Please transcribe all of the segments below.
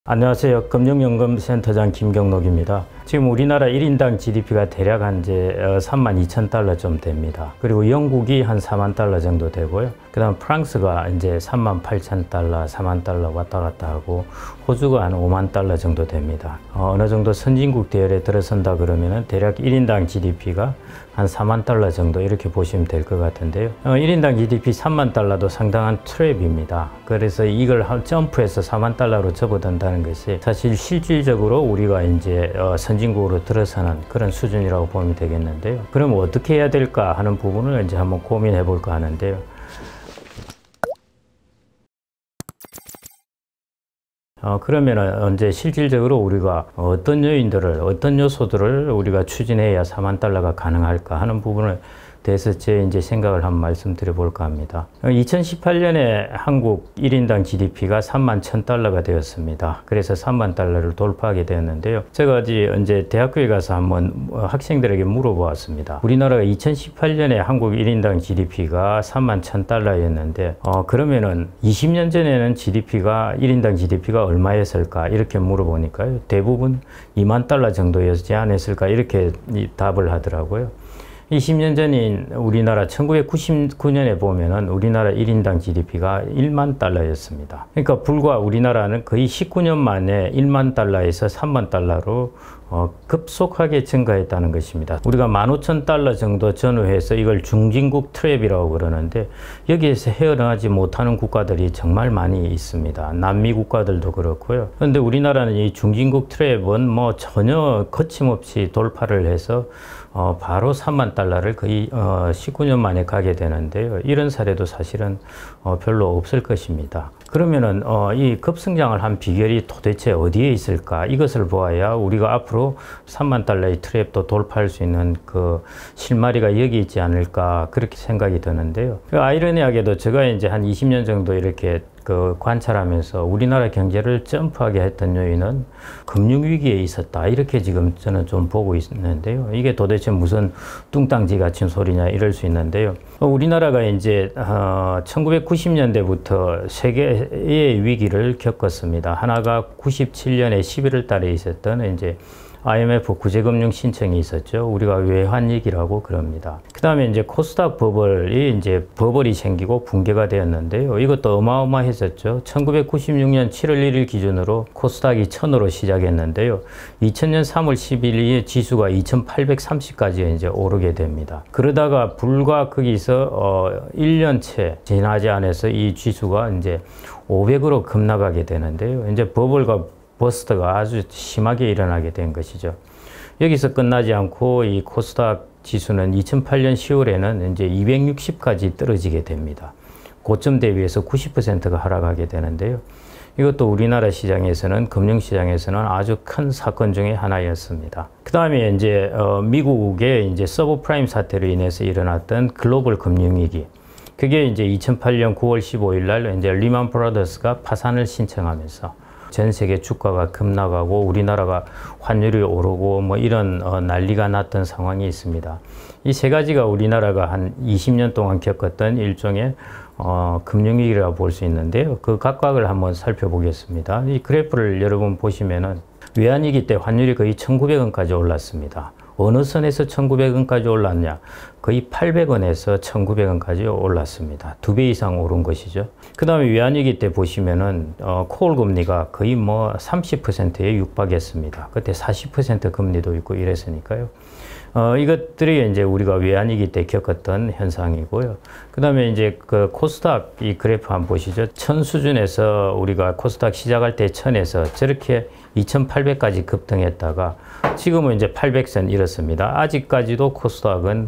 안녕하세요. 금융연금센터장 김경록입니다. 지금 우리나라 1인당 GDP가 대략 한 이제 32,000달러 좀 됩니다. 그리고 영국이 한 4만 달러 정도 되고요. 그 다음 프랑스가 이제 38,000달러, 4만 달러 왔다 갔다 하고 호주가 한 5만 달러 정도 됩니다. 어느 정도 선진국 대열에 들어선다 그러면은 대략 1인당 GDP가 한 4만 달러 정도 이렇게 보시면 될 것 같은데요. 1인당 GDP 3만 달러도 상당한 트랩입니다. 그래서 이걸 점프해서 4만 달러로 접어든다는 것이 사실 실질적으로 우리가 이제 선진국으로 들어서는 그런 수준이라고 보면 되겠는데요. 그럼 어떻게 해야 될까 하는 부분을 이제 한번 고민해 볼까 하는데요. 그러면은 이제 실질적으로 우리가 어떤 요인들을, 어떤 요소들을 우리가 추진해야 4만 달러가 가능할까 하는 부분을 대해서 제 이제 생각을 한번 말씀드려 볼까 합니다. 2018년에 한국 1인당 GDP가 3만 1,000달러가 되었습니다. 그래서 3만 달러를 돌파하게 되었는데요. 제가 이제 대학교에 가서 한번 학생들에게 물어보았습니다. 우리나라가 2018년에 한국 1인당 GDP가 3만 1,000달러였는데 그러면은 20년 전에는 1인당 GDP가 얼마였을까? 이렇게 물어보니까요. 대부분 2만 달러 정도였지 않았을까? 이렇게 답을 하더라고요. 20년 전인 우리나라 1999년에 보면은 우리나라 1인당 GDP가 1만 달러였습니다. 그러니까 불과 우리나라는 거의 19년 만에 1만 달러에서 3만 달러로 급속하게 증가했다는 것입니다. 우리가 15,000달러 정도 전후해서 이걸 중진국 트랩이라고 그러는데 여기에서 헤어나가지 못하는 국가들이 정말 많이 있습니다. 남미 국가들도 그렇고요. 그런데 우리나라는 이 중진국 트랩은 뭐 전혀 거침없이 돌파를 해서 바로 3만 달러를 거의 19년 만에 가게 되는데요. 이런 사례도 사실은 별로 없을 것입니다. 그러면은 이 급성장을 한 비결이 도대체 어디에 있을까? 이것을 보아야 우리가 앞으로 3만 달러의 트랩도 돌파할 수 있는 그 실마리가 여기 있지 않을까 그렇게 생각이 드는데요. 아이러니하게도 제가 이제 한 20년 정도 이렇게 관찰하면서 우리나라 경제를 점프하게 했던 요인은 금융위기에 있었다. 이렇게 지금 저는 좀 보고 있는데요. 이게 도대체 무슨 뚱땅지 같은 소리냐 이럴 수 있는데요. 우리나라가 이제 1990년대부터 세계의 위기를 겪었습니다. 하나가 97년에 11월 달에 있었던 이제 IMF 구제금융 신청이 있었죠. 우리가 외환위기라고 그럽니다. 그 다음에 이제 코스닥 버블이 생기고 붕괴가 되었는데요. 이것도 어마어마했었죠. 1996년 7월 1일 기준으로 코스닥이 1000으로 시작했는데요. 2000년 3월 12일에 지수가 2830까지 이제 오르게 됩니다. 그러다가 불과 거기서 1년채 지나지 않아서 이 지수가 이제 500으로 급락하게 되는데요. 이제 버블과 버스트가 아주 심하게 일어나게 된 것이죠. 여기서 끝나지 않고 이 코스닥 지수는 2008년 10월에는 이제 260까지 떨어지게 됩니다. 고점 대비해서 90%가 하락하게 되는데요. 이것도 우리나라 시장에서는, 금융시장에서는 아주 큰 사건 중에 하나였습니다. 그 다음에 이제 미국의 이제 서브프라임 사태로 인해서 일어났던 글로벌 금융위기. 그게 이제 2008년 9월 15일 날 이제 리만 브라더스가 파산을 신청하면서 전 세계 주가가 급락하고 우리나라가 환율이 오르고 뭐 이런 난리가 났던 상황이 있습니다. 이 세 가지가 우리나라가 한 20년 동안 겪었던 일종의 금융위기라고 볼 수 있는데요. 그 각각을 한번 살펴보겠습니다. 이 그래프를 여러분 보시면은 외환위기 때 환율이 거의 1,900원까지 올랐습니다. 어느 선에서 1,900원까지 올랐냐? 거의 800원에서 1,900원까지 올랐습니다. 2배 이상 오른 것이죠. 그 다음에 외환위기 때 보시면은 콜 금리가 거의 뭐 30%에 육박했습니다. 그때 40% 금리도 있고 이랬으니까요. 이것들이 이제 우리가 외환위기 때 겪었던 현상이고요. 그 다음에 이제 그 코스닥 이 그래프 한번 보시죠. 1000 수준에서 우리가 코스닥 시작할 때 1000에서 저렇게 2800까지 급등했다가 지금은 이제 800선 이렇습니다. 아직까지도 코스닥은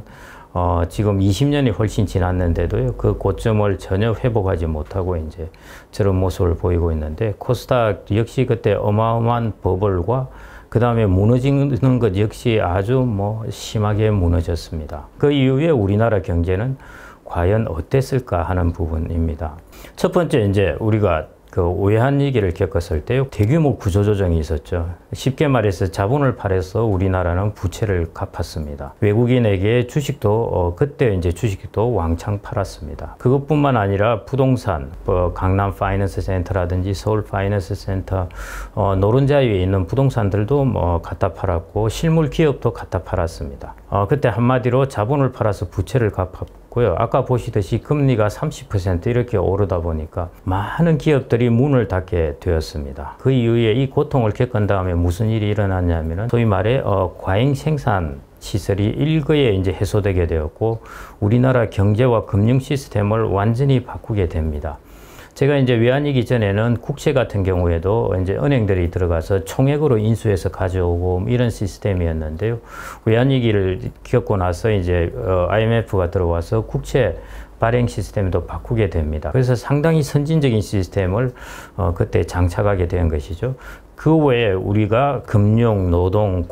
지금 20년이 훨씬 지났는데도요, 그 고점을 전혀 회복하지 못하고 이제 저런 모습을 보이고 있는데, 코스닥 역시 그때 어마어마한 버블과 그 다음에 무너지는 것 역시 아주 뭐 심하게 무너졌습니다. 그 이후에 우리나라 경제는 과연 어땠을까 하는 부분입니다. 첫 번째 이제 우리가 그 외환 위기를 겪었을 때 대규모 구조조정이 있었죠. 쉽게 말해서 자본을 팔아서 우리나라는 부채를 갚았습니다. 외국인에게 주식도 그때 이제 주식도 왕창 팔았습니다. 그것뿐만 아니라 부동산, 강남 파이낸스 센터라든지 서울 파이낸스 센터, 노른자위에 있는 부동산들도 갖다 팔았고 실물 기업도 갖다 팔았습니다. 그때 한마디로 자본을 팔아서 부채를 갚았고 아까 보시듯이 금리가 30% 이렇게 오르다 보니까 많은 기업들이 문을 닫게 되었습니다. 그 이후에 이 고통을 겪은 다음에 무슨 일이 일어났냐면은 소위 말해 과잉 생산 시설이 일거에 이제 해소되게 되었고 우리나라 경제와 금융 시스템을 완전히 바꾸게 됩니다. 제가 이제 외환위기 전에는 국채 같은 경우에도 이제 은행들이 들어가서 총액으로 인수해서 가져오고 이런 시스템이었는데요. 외환위기를 겪고 나서 이제 IMF가 들어와서 국채 발행 시스템도 바꾸게 됩니다. 그래서 상당히 선진적인 시스템을 그때 장착하게 된 것이죠. 그 외에 우리가 금융, 노동,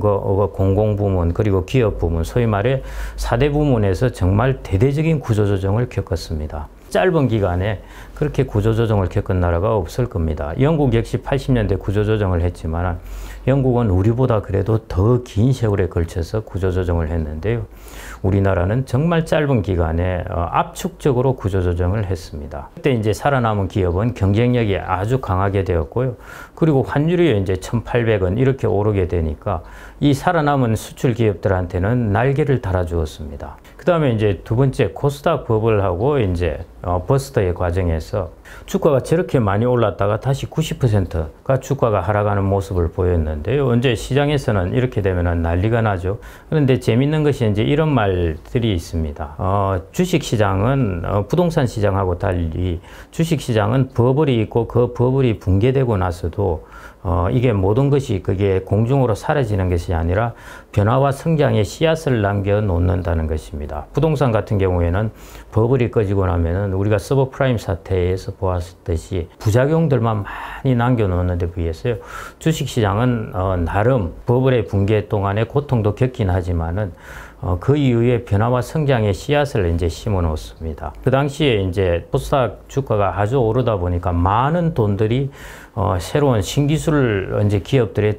공공부문, 그리고 기업부문, 소위 말해 4대 부문에서 정말 대대적인 구조조정을 겪었습니다. 짧은 기간에 그렇게 구조조정을 겪은 나라가 없을 겁니다. 영국 역시 80년대 구조조정을 했지만 영국은 우리보다 그래도 더 긴 세월에 걸쳐서 구조조정을 했는데요. 우리나라는 정말 짧은 기간에 압축적으로 구조조정을 했습니다. 그때 이제 살아남은 기업은 경쟁력이 아주 강하게 되었고요. 그리고 환율이 이제 1,800원 이렇게 오르게 되니까 이 살아남은 수출 기업들한테는 날개를 달아주었습니다. 그 다음에 이제 두 번째 코스닥 버블 하고 이제 버스터의 과정에서 주가가 저렇게 많이 올랐다가 다시 90%가 주가가 하락하는 모습을 보였는데요. 언제 시장에서는 이렇게 되면 난리가 나죠. 그런데 재밌는 것이 이제 이런 말들이 있습니다. 주식 시장은 부동산 시장하고 달리 주식 시장은 버블이 있고 그 버블이 붕괴되고 나서도 이게 모든 것이 그게 공중으로 사라지는 것이 아니라 변화와 성장의 씨앗을 남겨놓는다는 것입니다. 부동산 같은 경우에는 버블이 꺼지고 나면은 우리가 서브프라임 사태에서 보았듯이 부작용들만 많이 남겨놓는데 비해서요. 주식시장은 나름 버블의 붕괴 동안에 고통도 겪긴 하지만은 그 이후에 변화와 성장의 씨앗을 이제 심어 놓습니다. 그 당시에 이제 코스닥 주가가 아주 오르다 보니까 많은 돈들이 새로운 신기술 이제 기업들의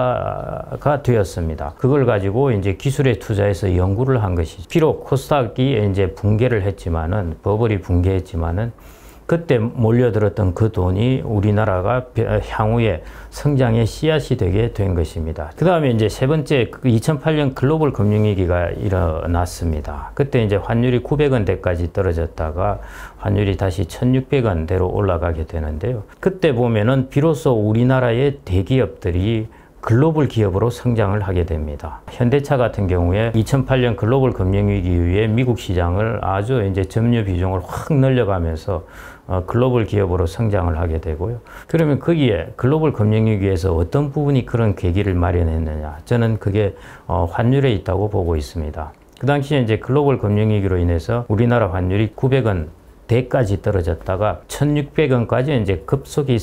투자가 되었습니다. 그걸 가지고 이제 기술에 투자해서 연구를 한 것이죠. 비록 코스닥이 이제 붕괴를 했지만은 버블이 붕괴했지만은 그때 몰려들었던 그 돈이 우리나라가 향후에 성장의 씨앗이 되게 된 것입니다. 그 다음에 이제 세 번째 2008년 글로벌 금융위기가 일어났습니다. 그때 이제 환율이 900원대까지 떨어졌다가 환율이 다시 1600원대로 올라가게 되는데요. 그때 보면은 비로소 우리나라의 대기업들이 글로벌 기업으로 성장을 하게 됩니다. 현대차 같은 경우에 2008년 글로벌 금융위기 이후에 미국 시장을 아주 이제 점유 비중을 확 늘려가면서 글로벌 기업으로 성장을 하게 되고요. 그러면 거기에 글로벌 금융위기에서 어떤 부분이 그런 계기를 마련했느냐? 저는 그게 환율에 있다고 보고 있습니다. 그 당시에 이제 글로벌 금융위기로 인해서 우리나라 환율이 900원 대까지 떨어졌다가 1,600원까지 이제 급속히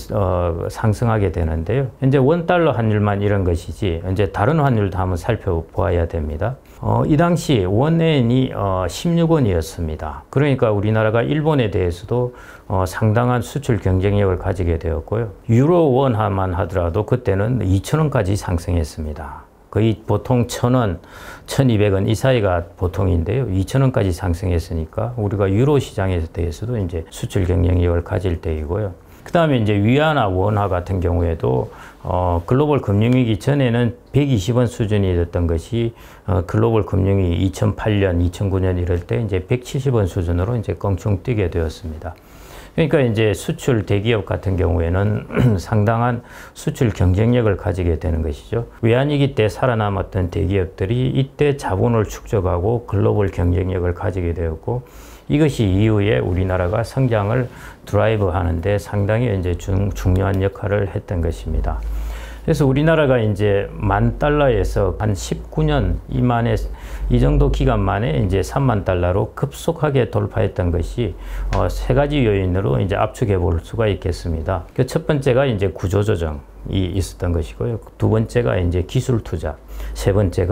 상승하게 되는데요. 이제 원달러 환율만 이런 것이지 이제 다른 환율도 한번 살펴보아야 됩니다. 이 당시 원엔이 16원이었습니다. 그러니까 우리나라가 일본에 대해서도 상당한 수출 경쟁력을 가지게 되었고요. 유로원화만 하더라도 그때는 2,000원까지 상승했습니다. 거의 보통 1,000원, 1,200원 이 사이가 보통인데요. 2,000원까지 상승했으니까 우리가 유로 시장에 대해서도 이제 수출 경쟁력을 가질 때이고요. 그 다음에 이제 위안화, 원화 같은 경우에도 글로벌 금융위기 전에는 120원 수준이 됐던 것이 글로벌 금융위기 2008년, 2009년 이럴 때 이제 170원 수준으로 이제 껑충 뛰게 되었습니다. 그러니까 이제 수출 대기업 같은 경우에는 상당한 수출 경쟁력을 가지게 되는 것이죠. 외환위기 때 살아남았던 대기업들이 이때 자본을 축적하고 글로벌 경쟁력을 가지게 되었고 이것이 이후에 우리나라가 성장을 드라이브 하는데 상당히 이제 중요한 역할을 했던 것입니다. 그래서 우리나라가 이제 $10,000에서 한 19년 이만에 이 정도 기간 만에 이제 $30,000로 급속하게 돌파했던 것이 세 가지 요인으로 이제 압축해 볼 수가 있겠습니다. 그 첫 번째가 이제 구조조정이 있었던 것이고요. 두 번째가 이제 기술 투자, 세 번째가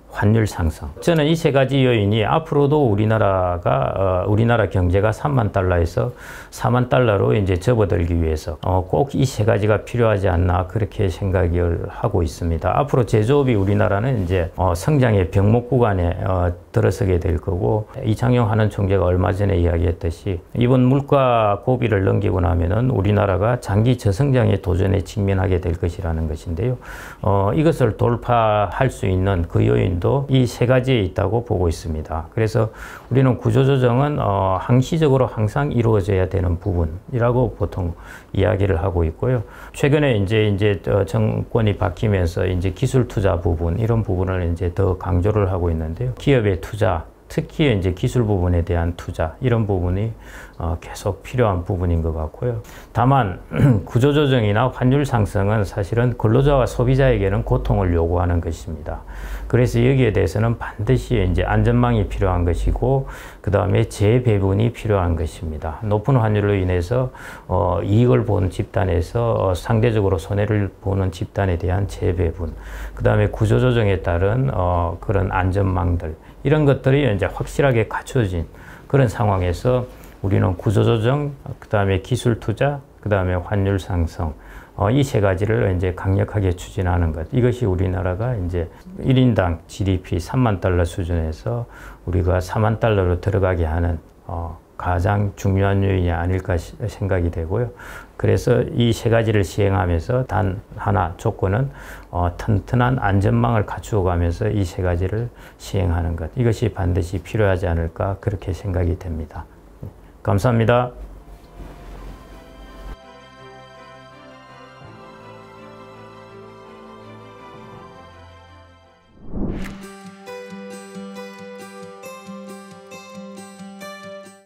환율 상승. 저는 이 세 가지 요인이 앞으로도 우리나라 경제가 3만 달러에서 4만 달러로 이제 접어들기 위해서 꼭 이 세 가지가 필요하지 않나 그렇게 생각을 하고 있습니다. 앞으로 제조업이 우리나라는 이제 성장의 병목 구간에 들어서게 될 거고, 이창용 한은 총재가 얼마 전에 이야기했듯이 이번 물가 고비를 넘기고 나면은 우리나라가 장기 저성장의 도전에 직면하게 될 것이라는 것인데요. 이것을 돌파할 수 있는 그 요인도 이 세 가지에 있다고 보고 있습니다. 그래서 우리는 구조조정은 항시적으로 항상 이루어져야 되는 부분이라고 보통 이야기를 하고 있고요. 최근에 이제 정권이 바뀌면서 이제 기술 투자 부분, 이런 부분을 이제 더 강조를 하고 있는데요. 기업의 투자, 특히 이제 기술 부분에 대한 투자, 이런 부분이 계속 필요한 부분인 것 같고요. 다만 구조조정이나 환율 상승은 사실은 근로자와 소비자에게는 고통을 요구하는 것입니다. 그래서 여기에 대해서는 반드시 이제 안전망이 필요한 것이고, 그 다음에 재배분이 필요한 것입니다. 높은 환율로 인해서 이익을 보는 집단에서 상대적으로 손해를 보는 집단에 대한 재배분, 그 다음에 구조조정에 따른 그런 안전망들, 이런 것들이 이제 확실하게 갖춰진 그런 상황에서 우리는 구조조정, 그 다음에 기술 투자, 그 다음에 환율 상승, 이 세 가지를 이제 강력하게 추진하는 것. 이것이 우리나라가 이제 1인당 GDP 3만 달러 수준에서 우리가 4만 달러로 들어가게 하는 가장 중요한 요인이 아닐까 생각이 되고요. 그래서 이 세 가지를 시행하면서 단 하나 조건은 튼튼한 안전망을 갖추어 가면서 이 세 가지를 시행하는 것. 이것이 반드시 필요하지 않을까 그렇게 생각이 됩니다. 감사합니다.